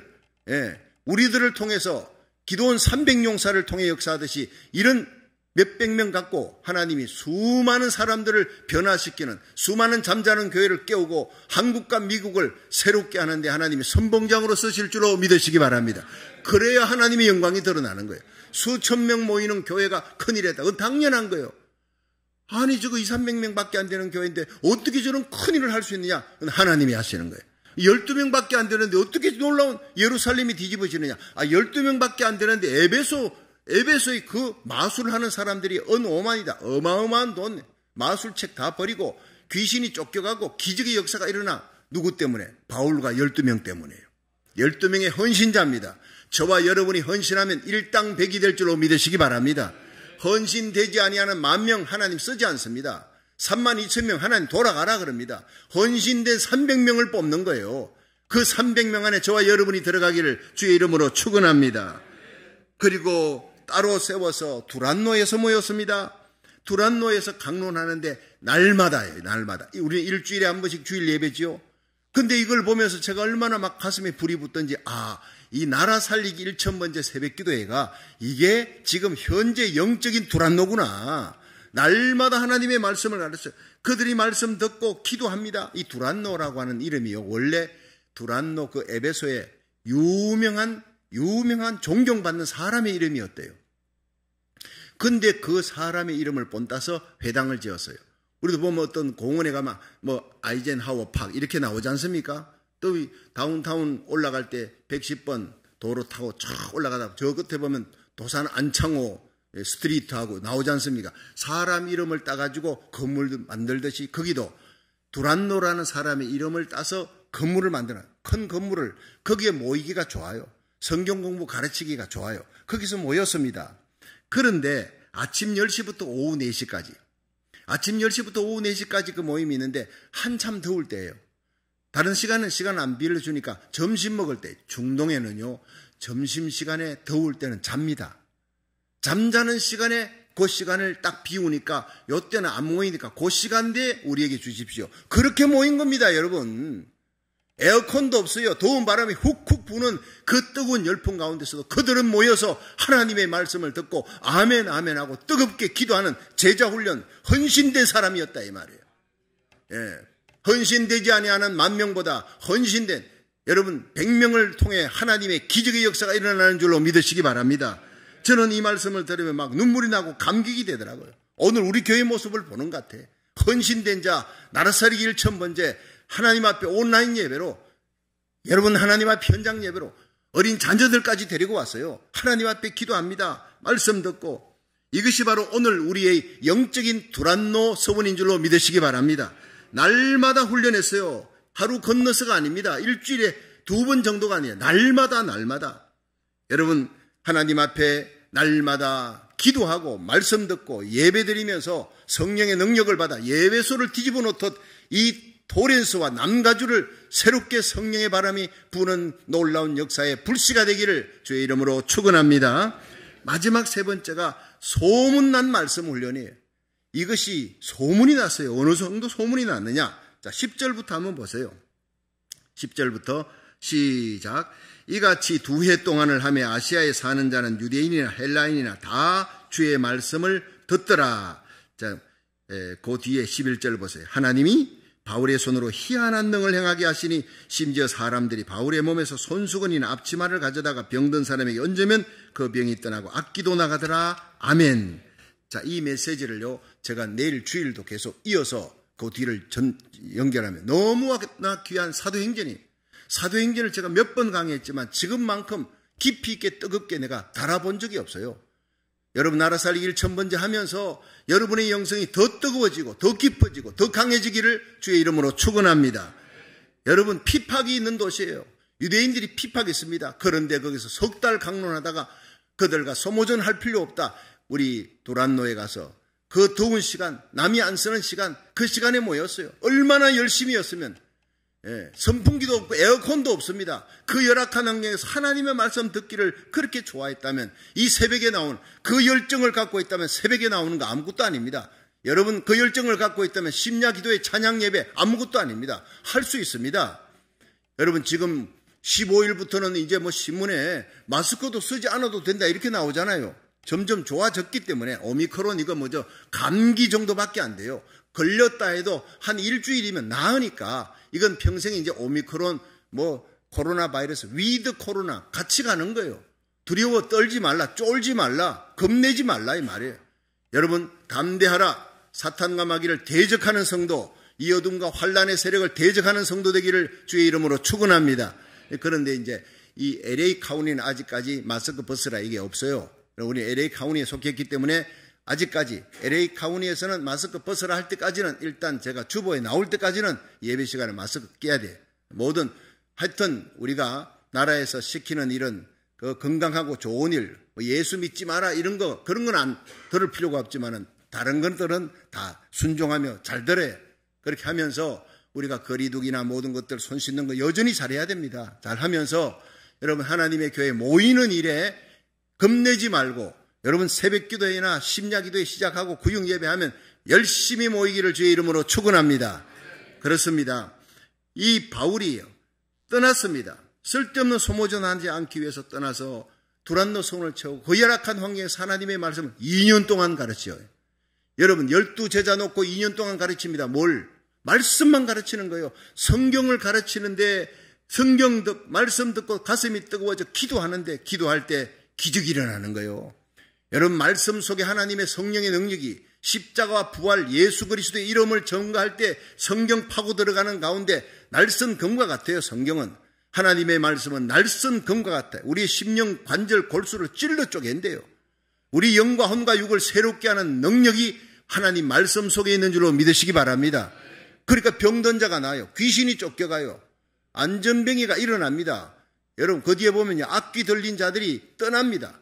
Speaker 2: 우리들을 통해서 기도원 300용사를 통해 역사하듯이 이런 몇백 명 갖고 하나님이 수많은 사람들을 변화시키는, 수많은 잠자는 교회를 깨우고 한국과 미국을 새롭게 하는데 하나님이 선봉장으로 쓰실 줄로 믿으시기 바랍니다. 그래야 하나님의 영광이 드러나는 거예요. 수천 명 모이는 교회가 큰일이다. 그건 당연한 거예요. 아니 저거 200~300명밖에 안 되는 교회인데 어떻게 저런 큰일을 할 수 있느냐? 그건 하나님이 하시는 거예요. 12명밖에 안 되는데 어떻게 놀라운 예루살렘이 뒤집어지느냐? 12명밖에 안 되는데 에베소의 그 마술을 하는 사람들이 어마어마하다. 어마어마한 돈, 마술책 다 버리고 귀신이 쫓겨가고 기적의 역사가 일어나. 누구 때문에? 바울과 12명 때문에요. 12명의 헌신자입니다. 저와 여러분이 헌신하면 일당백이 될 줄로 믿으시기 바랍니다. 헌신되지 아니하는 10,000명 하나님 쓰지 않습니다. 32,000명 하나님 돌아가라 그럽니다. 헌신된 300명을 뽑는 거예요. 그 300명 안에 저와 여러분이 들어가기를 주의 이름으로 축원합니다. 그리고 따로 세워서 두란노에서 모였습니다. 두란노에서 강론하는데 날마다예요. 날마다. 우리 일주일에 한 번씩 주일 예배지요. 근데 이걸 보면서 제가 얼마나 막 가슴에 불이 붙던지 이 나라 살리기 1000번째 새벽기도회가 이게 지금 현재 영적인 두란노구나. 날마다 하나님의 말씀을 가르쳐요. 그들이 말씀 듣고 기도합니다. 이 두란노라고 하는 이름이요. 원래 두란노 그 에베소의 유명한 존경받는 사람의 이름이었대요. 근데 그 사람의 이름을 본따서 회당을 지었어요. 우리도 보면 어떤 공원에 가면 아이젠하워 팍 이렇게 나오지 않습니까? 또 다운타운 올라갈 때 110번 도로 타고 쫙 올라가다 저 끝에 보면 도산 안창호 스트리트하고 나오지 않습니까? 사람 이름을 따가지고 건물도 만들듯이 거기도 두란노라는 사람의 이름을 따서 건물을 만드는 큰 건물을 거기에 모이기가 좋아요. 성경 공부 가르치기가 좋아요. 거기서 모였습니다. 그런데 아침 10시부터 오후 4시까지 아침 10시부터 오후 4시까지 그 모임이 있는데 한참 더울 때예요. 다른 시간은 시간 안 빌려주니까 점심 먹을 때 중동에는요 점심시간에 더울 때는 잡니다. 잠자는 시간에 그 시간을 딱 비우니까 요때는 안 모이니까 그 시간대에 우리에게 주십시오. 그렇게 모인 겁니다. 여러분. 에어컨도 없어요. 더운 바람이 훅훅 부는 그 뜨거운 열풍 가운데서도 그들은 모여서 하나님의 말씀을 듣고 아멘 아멘 하고 뜨겁게 기도하는 제자훈련 헌신된 사람이었다 이 말이에요. 헌신되지 아니하는 10,000명보다 헌신된 여러분 100명을 통해 하나님의 기적의 역사가 일어나는 줄로 믿으시기 바랍니다. 저는 이 말씀을 들으면 막 눈물이 나고 감격이 되더라고요. 오늘 우리 교회 모습을 보는 것 같아. 헌신된 자 나라살이기 1000번째 하나님 앞에 온라인 예배로 여러분, 하나님 앞 현장 예배로 어린 자녀들까지 데리고 왔어요. 하나님 앞에 기도합니다. 말씀 듣고. 이것이 바로 오늘 우리의 영적인 두란노 서원인 줄로 믿으시기 바랍니다. 날마다 훈련했어요. 하루 건너서가 아닙니다. 일주일에 2번 정도가 아니에요. 날마다. 여러분, 하나님 앞에 날마다 기도하고 말씀 듣고 예배드리면서 성령의 능력을 받아 예배소를 뒤집어 놓듯 이 토렌스와 남가주를 새롭게 성령의 바람이 부는 놀라운 역사의 불씨가 되기를 주의 이름으로 축원합니다. 마지막 세 번째가 소문난 말씀 훈련이에요. 이것이 소문이 났어요. 어느 정도 소문이 났느냐? 자, 10절부터 한번 보세요. 10절부터 시작. 이같이 2해 동안을 하며 아시아에 사는 자는 유대인이나 헬라인이나 다 주의 말씀을 듣더라. 자, 그 뒤에 11절 보세요. 하나님이 바울의 손으로 희한한 능을 행하게 하시니 심지어 사람들이 바울의 몸에서 손수건이나 앞치마를 가져다가 병든 사람에게 얹으면 그 병이 떠나고 악기도 나가더라. 아멘. 자, 이 메시지를요, 제가 내일 주일도 계속 이어서 그 뒤를 연결하면 너무나 귀한 사도행전이, 사도행전을 제가 몇 번 강의했지만 지금만큼 깊이 있게 뜨겁게 내가 달아본 적이 없어요. 여러분, 나라 살리기 1000번째 하면서 여러분의 영성이 더 뜨거워지고 더 깊어지고 더 강해지기를 주의 이름으로 축원합니다. 여러분, 핍박이 있는 도시예요. 유대인들이 핍박했습니다. 그런데 거기서 석 달 강론하다가 그들과 소모전 할 필요 없다. 우리 두란노에 가서 그 더운 시간, 남이 안 쓰는 시간, 그 시간에 모였어요. 얼마나 열심히였으면, 선풍기도 없고 에어컨도 없습니다. 그 열악한 환경에서 하나님의 말씀 듣기를 그렇게 좋아했다면, 이 새벽에 나온 그 열정을 갖고 있다면 새벽에 나오는 거 아무것도 아닙니다. 여러분, 그 열정을 갖고 있다면 심야 기도의 찬양 예배 아무것도 아닙니다. 할 수 있습니다. 여러분, 지금 15일부터는 이제 신문에 마스크도 쓰지 않아도 된다 이렇게 나오잖아요. 점점 좋아졌기 때문에 오미크론 이거 감기 정도밖에 안 돼요. 걸렸다 해도 한 일주일이면 나으니까 이건 평생 이제 오미크론 코로나 바이러스 위드 코로나 같이 가는 거예요. 두려워 떨지 말라, 쫄지 말라, 겁내지 말라 이 말이에요. 여러분, 담대하라. 사탄과 마귀를 대적하는 성도, 이 어둠과 환란의 세력을 대적하는 성도 되기를 주의 이름으로 축원합니다. 그런데 이제 이 LA 카운티는 아직까지 마스크 벗으라 이게 없어요. 우리 LA 카운티에 속했기 때문에 아직까지 LA 카운티에서는 마스크 벗으라 할 때까지는, 일단 제가 주보에 나올 때까지는 예배 시간에 마스크 껴야 돼. 하여튼 우리가 나라에서 시키는 이런 그 건강하고 좋은 일, 예수 믿지 마라 이런 거, 그런 건 안 들을 필요가 없지만은 다른 것들은 다 순종하며 잘 들어야, 그렇게 하면서 우리가 거리두기나 모든 것들 손 씻는 거 여전히 잘해야 됩니다. 잘 하면서 여러분, 하나님의 교회 모이는 일에 겁내지 말고, 여러분 새벽 기도회나 심야 기도회 시작하고 구역 예배하면 열심히 모이기를 주의 이름으로 축원합니다. 그렇습니다. 이 바울이 떠났습니다. 쓸데없는 소모전하지 않기 위해서 떠나서 두란노 성을 채우고 그 열악한 환경에서 하나님의 말씀을 2년 동안 가르쳐요. 여러분, 12제자 놓고 2년 동안 가르칩니다. 뭘? 말씀만 가르치는 거예요. 성경을 가르치는데 말씀 듣고 가슴이 뜨거워져 기도하는데, 기도할 때 기적이 일어나는 거예요. 여러분, 말씀 속에 하나님의 성령의 능력이, 십자가와 부활 예수 그리스도의 이름을 전가할 때 성경 파고 들어가는 가운데 날선 검과 같아요. 성경은, 하나님의 말씀은 날선 검과 같아요. 우리의 심령 관절 골수를 찔러 쪼갠대요. 우리 영과 혼과 육을 새롭게 하는 능력이 하나님 말씀 속에 있는 줄로 믿으시기 바랍니다. 그러니까 병든 자가 나아요. 귀신이 쫓겨가요. 안전병이가 일어납니다. 여러분, 그 뒤에 보면요, 악귀 들린 자들이 떠납니다.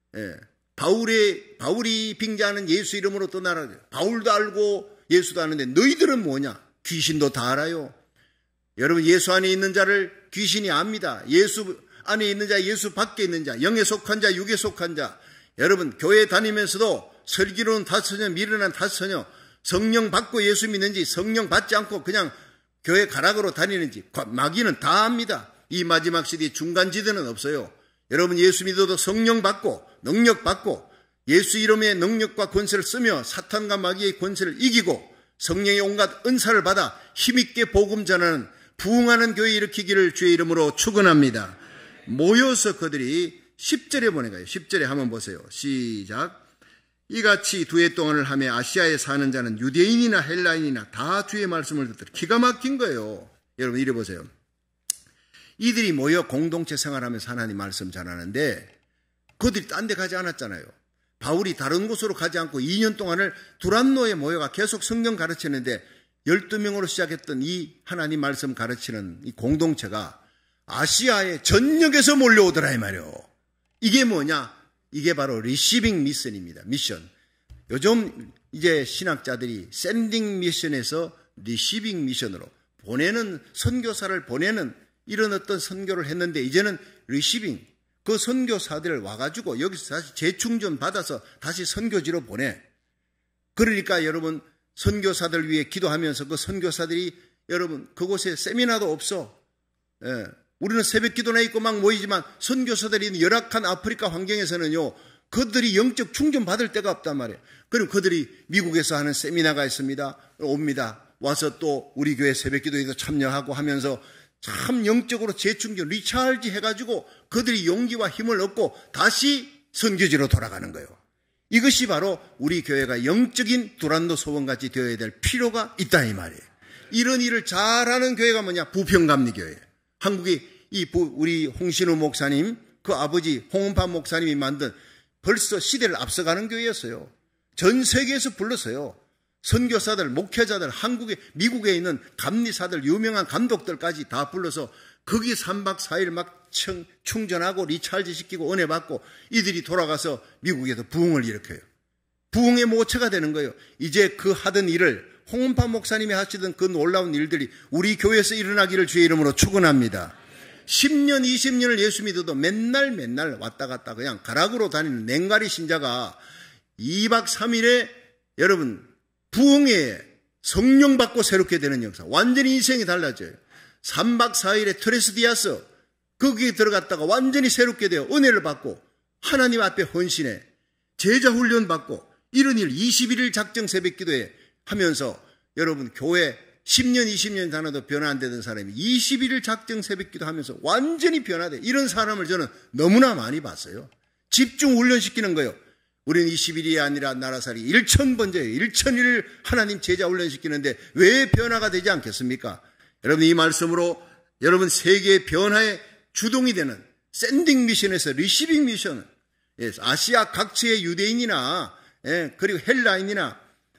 Speaker 2: 바울이 빙자하는 예수 이름으로 떠나라. 바울도 알고 예수도 아는데 너희들은 뭐냐? 귀신도 다 알아요. 여러분, 예수 안에 있는 자를 귀신이 압니다. 예수 안에 있는 자, 예수 밖에 있는 자, 영에 속한 자, 육에 속한 자. 여러분, 교회 다니면서도 설교로는 5처녀, 미련한 5처녀, 성령 받고 예수 믿는지 성령 받지 않고 그냥 교회 가락으로 다니는지 마귀는 다 압니다. 이 마지막 시대에 중간지대는 없어요. 여러분, 예수 믿어도 성령 받고 능력 받고 예수 이름의 능력과 권세를 쓰며 사탄과 마귀의 권세를 이기고 성령의 온갖 은사를 받아 힘있게 복음 전하는 부흥하는 교회 일으키기를 주의 이름으로 축원합니다. 모여서 그들이 10절에 보내가요. 10절에 한번 보세요. 시작. 이같이 2해 동안을 하며 아시아에 사는 자는 유대인이나 헬라인이나 다 주의 말씀을 듣더라. 기가 막힌 거예요. 여러분, 이래 보세요. 이들이 모여 공동체 생활하면서 하나님 말씀 전하는데 그들이 딴 데 가지 않았잖아요. 바울이 다른 곳으로 가지 않고 2년 동안을 두란노에 모여가 계속 성경 가르치는데 12명으로 시작했던 이 하나님 말씀 가르치는 이 공동체가 아시아의 전역에서 몰려오더라 이 말이에요. 이게 뭐냐? 이게 바로 리시빙 미션입니다. 미션. 요즘 이제 신학자들이 샌딩 미션에서 리시빙 미션으로 보내는, 선교사를 보내는 이런 어떤 선교를 했는데 이제는 리시빙, 그 선교사들 와가지고 여기서 다시 재충전 받아서 다시 선교지로 보내. 그러니까 여러분 선교사들 위해 기도하면서 그 선교사들이 여러분 그곳에 세미나도 없어. 예. 우리는 새벽 기도나 있고 막 모이지만 선교사들이 있는 열악한 아프리카 환경에서는요, 그들이 영적 충전 받을 데가 없단 말이에요. 그럼 그들이 미국에서 하는 세미나가 있습니다. 옵니다. 와서 또 우리 교회 새벽 기도에도 참여하고 하면서 참 영적으로 재충전, 리차르지 해가지고 그들이 용기와 힘을 얻고 다시 선교지로 돌아가는 거예요. 이것이 바로 우리 교회가 영적인 두란노 소원같이 되어야 될 필요가 있다 이 말이에요. 이런 일을 잘하는 교회가 뭐냐? 부평감리교회. 한국이 우리 홍신우 목사님, 그 아버지 홍은파 목사님이 만든 벌써 시대를 앞서가는 교회였어요. 전 세계에서 불렀어요. 선교사들, 목회자들, 한국에, 미국에 있는 감리사들, 유명한 감독들까지 다 불러서 거기 3박 4일 막 충전하고 리차르지 시키고 은혜 받고 이들이 돌아가서 미국에서 부흥을 일으켜요. 부흥의 모체가 되는 거예요. 이제 그 하던 일을 홍은파 목사님이 하시던 그 놀라운 일들이 우리 교회에서 일어나기를 주의 이름으로 축원합니다. 10년, 20년을 예수 믿어도 맨날 왔다 갔다 그냥 가락으로 다니는 냉가리 신자가 2박 3일에 여러분 부흥에 성령 받고 새롭게 되는 역사. 완전히 인생이 달라져요. 3박 4일에 트레스디아스 거기에 들어갔다가 완전히 새롭게 되어 은혜를 받고 하나님 앞에 헌신해 제자 훈련 받고 이런 일 21일 작정 새벽 기도에 하면서 여러분 교회 10년 20년 다녀도 변화 안 되던 사람이 21일 작정 새벽 기도 하면서 완전히 변화돼. 이런 사람을 저는 너무나 많이 봤어요. 집중 훈련시키는 거예요. 우리는 21일이 아니라 나라살이 1000번째예요. 1000일을 하나님 제자 훈련시키는데 왜 변화가 되지 않겠습니까? 여러분 이 말씀으로 여러분 세계의 변화의 주동이 되는 샌딩 미션에서 리시빙 미션, 아시아 각지의 유대인이나 그리고 헬라인이나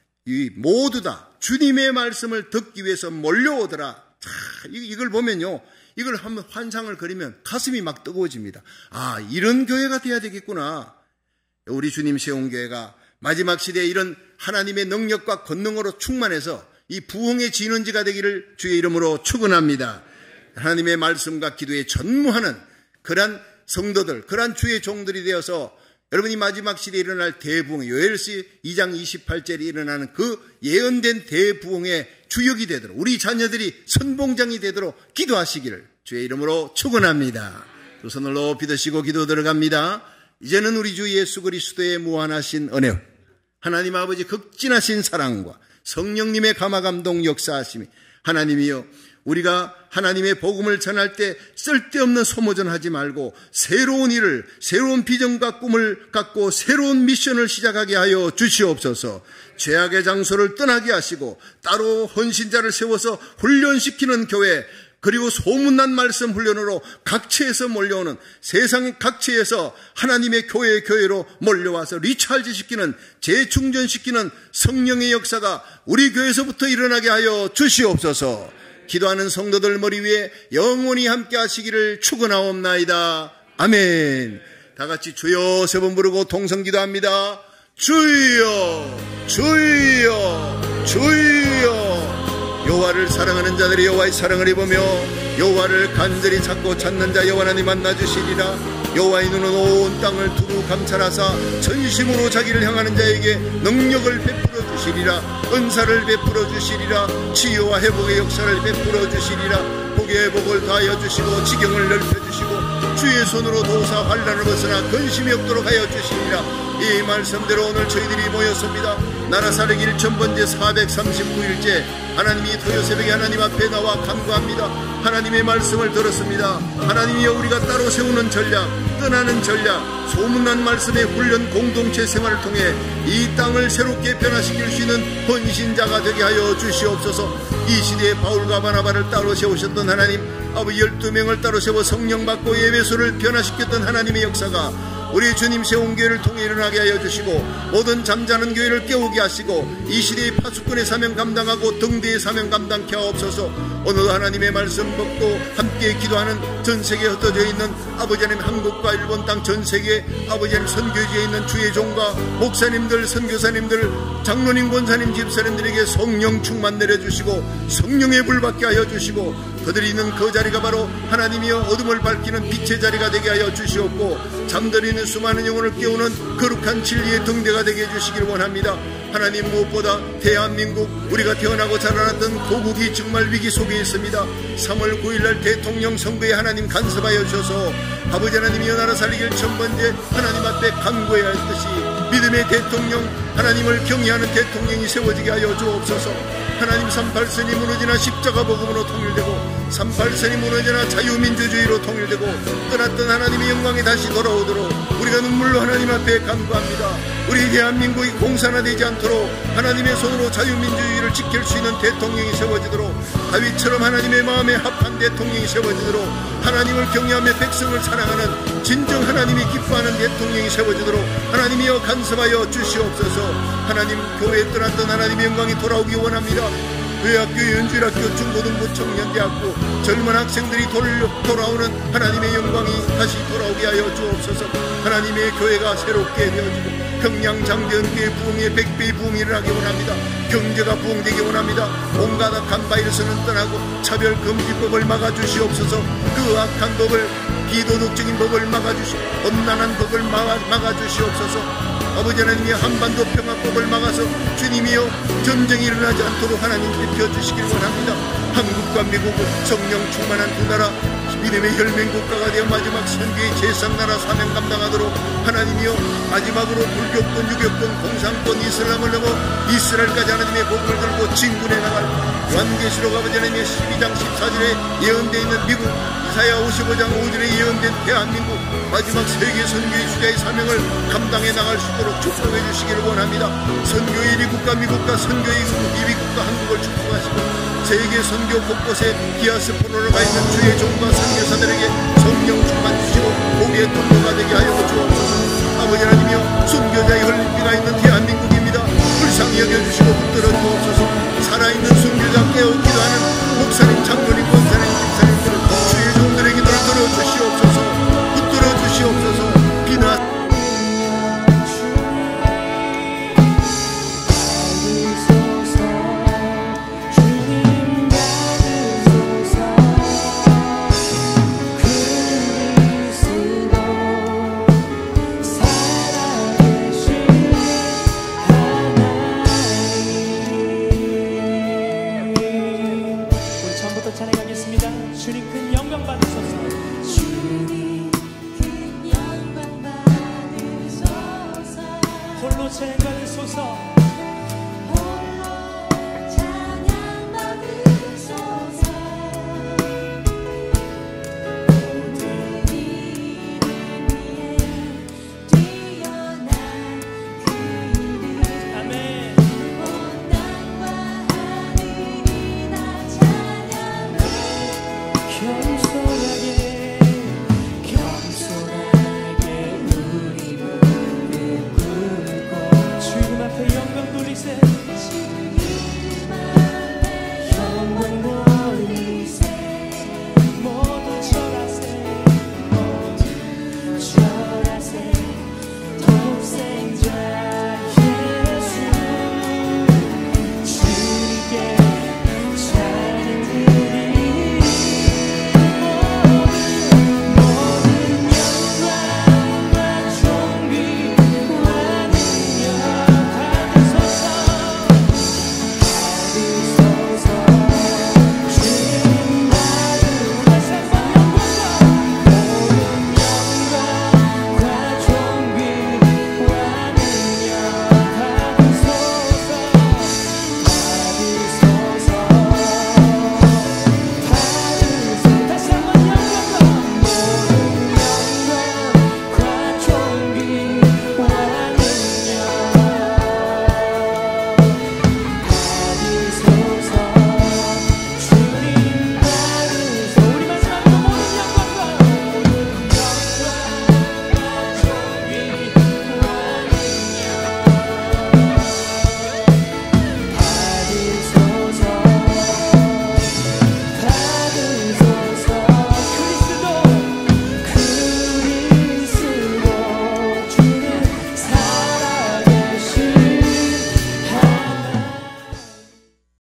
Speaker 2: 모두 다 주님의 말씀을 듣기 위해서 몰려오더라. 이걸 보면요, 이걸 한번 환상을 그리면 가슴이 막 뜨거워집니다. 아, 이런 교회가 돼야 되겠구나. 우리 주님 세운 교회가 마지막 시대에 이런 하나님의 능력과 권능으로 충만해서 이 부흥의 진원지가 되기를 주의 이름으로 축원합니다. 하나님의 말씀과 기도에 전무하는 그러한 성도들, 그러한 주의 종들이 되어서 여러분이 마지막 시대에 일어날 대부흥, 요엘서 2장 28절에 일어나는 그 예언된 대부흥의 주역이 되도록 우리 자녀들이 선봉장이 되도록 기도하시기를 주의 이름으로 축원합니다. 두 손을 높이 드시고 기도 들어갑니다. 이제는 우리 주 예수 그리스도의 무한하신 은혜, 하나님 아버지 극진하신 사랑과 성령님의 감화감동 역사하심이 하나님이여, 우리가 하나님의 복음을 전할 때 쓸데없는 소모전하지 말고 새로운 일을, 새로운 비전과 꿈을 갖고 새로운 미션을 시작하게 하여 주시옵소서. 죄악의 장소를 떠나게 하시고 따로 헌신자를 세워서 훈련시키는 교회, 그리고 소문난 말씀 훈련으로 각처에서 몰려오는, 세상 각처에서 하나님의 교회로 몰려와서 리차르지시키는, 재충전시키는 성령의 역사가 우리 교회에서부터 일어나게 하여 주시옵소서. 기도하는 성도들 머리 위에 영원히 함께 하시기를 축원하옵나이다. 아멘. 다 같이 주여 세 번 부르고 동성 기도합니다. 주여, 주여, 주여. 여호와를 사랑하는 자들이 여호와의 사랑을 입으며 여호와를 간절히 찾고 찾는 자 여호와 하나님 만나주시리라. 여호와의 눈은 온 땅을 두루 감찰하사 전심으로 자기를 향하는 자에게 능력을 베풀어 주시리라. 은사를 베풀어 주시리라. 치유와 회복의 역사를 베풀어 주시리라. 복의 복을 다하여 주시고 지경을 넓혀 주시고 주의 손으로 도사 환난을 벗어나 근심이 없도록 하여 주시리라. 이 말씀대로 오늘 저희들이 모였습니다. 나라살기 1000번째 439일째 하나님이 토요 새벽에 하나님 앞에 나와 간구합니다. 하나님의 말씀을 들었습니다. 하나님이여, 우리가 따로 세우는 전략, 떠나는 전략, 소문난 말씀의 훈련 공동체 생활을 통해 이 땅을 새롭게 변화시킬 수 있는 헌신자가 되게 하여 주시옵소서. 이 시대에 바울과 바나바를 따로 세우셨던 하나님, 아버지 12명을 따로 세워 성령 받고 예배소를 변화시켰던 하나님의 역사가 우리 주님 세운 교회를 통해 일어나게 하여 주시고 모든 잠자는 교회를 깨우게 하시고 이 시대의 파수꾼의 사명 감당하고 등대의 사명 감당케 하옵소서. 오늘도 하나님의 말씀 먹고 함께 기도하는 전 세계에 흩어져 있는 아버지 하나님 한국과 일본 땅 전 세계 아버지 하나님 선교지에 있는 주의 종과 목사님들 선교사님들 장로님 권사님 집사님들에게 성령 충만 내려주시고 성령의 불 받게 하여 주시고 그들이 있는 그 자리가 바로 하나님이여 어둠을 밝히는 빛의 자리가 되게 하여 주시옵고 잠들어 있는 수많은 영혼을 깨우는 거룩한 진리의 등대가 되게 해주시기를 원합니다. 하나님 무엇보다 대한민국 우리가 태어나고 자라났던 고국이 정말 위기 속에 있습니다. 3월 9일날 대통령 선거에 하나님 간섭하여 주셔서 아버지 하나님이 이 나라 살리길 첫 번째 하나님 앞에 간구해야 할 듯이 믿음의 대통령 하나님을 경외하는 대통령이 세워지게 하여 주옵소서. 하나님 38선이 무너지나 십자가 복음으로 통일되고 38선이 무너지나 자유민주주의로 통일되고 떠났던 하나님의 영광이 다시 돌아오도록 우리가 눈물로 하나님 앞에 간구합니다. 우리 대한민국이 공산화되지 않도록 하나님의 손으로 자유민주주의를 지킬 수 있는 대통령이 세워지도록 다윗처럼 하나님의 마음에 합한 대통령이 세워지도록 하나님을 경외하며 백성을 사랑하는 진정 하나님이 기뻐하는 대통령이 세워지도록 하나님이여 간섭하여 주시옵소서. 하나님 교회에 떠났던 하나님의 영광이 돌아오기 원합니다. 의학교, 연주일학교, 중고등부, 청년대학교 젊은 학생들이 돌아오는 하나님의 영광이 다시 돌아오게 하여 주옵소서. 하나님의 교회가 새롭게 되어지고 평양 장대원교회 부흥의 100배의 부흥이 일어나기 원합니다. 경제가 부흥되기 원합니다. 온갖 악한 바이러스는 떠나고 차별금지법을 막아주시옵소서. 그 악한 법을 비도덕적인 법을 막아주시고 엄난한 법을 막아주시옵소서. 아버지 하나님이 한반도 평화법을 막아서 주님이여 전쟁이 일어나지 않도록 하나님 지켜주시길 원합니다. 한국과 미국은 성령 충만한 두 나라 믿음의 혈맹국가가 되어 마지막 선교의 제3나라 사명 감당하도록 하나님이여 마지막으로 불교권, 유교권, 공산권, 이슬람을 넘어 이스라엘까지 하나님의 복음을 들고 진군해 나갈 요한계시록 아버지 하나님의 12장 14절에 예언되어 있는 미국 이사야 55장 5절에 예언된 대한민국 마지막 세계 선교의 주자의 사명을 감당해 나갈 수 있도록 축복해 주시기를 원합니다. 선교의 1위국가 미국과 선교의 2위국가 한국을 축복하시고 세계 선교 곳곳에 디아스포라로 가 있는 주의 종과 선교사들에게 성령 충만 주시고 복의 통로가 되게 하여 주옵소서. 아버지 하나님이여 선교자의 흘림비가 있는 대한민국입니다. 불쌍히 여겨주시고 붙들어 주옵소서. 살아있는 선교자 깨우기도 하는 목사님 장로님 권사님 집사님들 주의 종들의 기도를 들어주시옵소서. 붙들어 주시옵소서. 비나
Speaker 1: 주님 큰 영광 받으소서. 주님 큰 영광 받으소서. 홀로 찬양 받으소서. 홀로 찬양 받으소서. 모든 이름 위에 뛰어난 그 이름. 아멘. 온 땅과 하늘이 다 찬양해. 겸손하게 우리 무릎 꿇고 주님 앞에 영광 돌리세.